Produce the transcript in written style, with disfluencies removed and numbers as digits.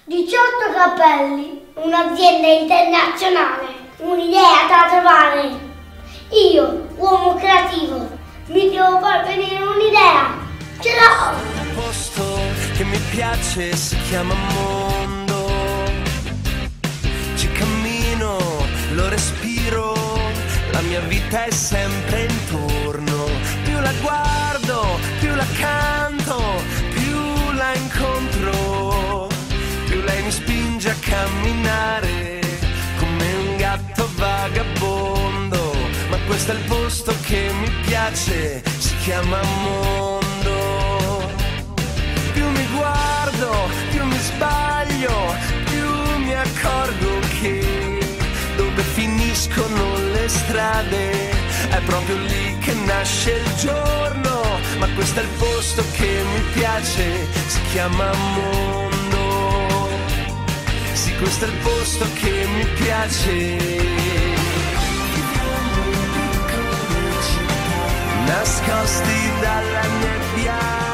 18 cappelli, un'azienda internazionale, un'idea da trovare. Io, uomo creativo, mi devo far venire un'idea. Ce l'ho! Un posto che mi piace si chiama mondo. Ci cammino, lo respiro, la mia vita è sempre intorno. Più la guardo, più la canto, più la incontro, più lei mi spinge a camminare come un gatto vagabondo. Ma questo è il posto che mi piace, si chiama mondo. Più mi guardo, più mi sbaglio, più mi accorgo che dove finiscono le strade è proprio lì che nasce il giorno. Ma questo è il posto che mi piace, si chiama mondo. Sì, questo è il posto che mi piace. Nascosti dalla nebbia.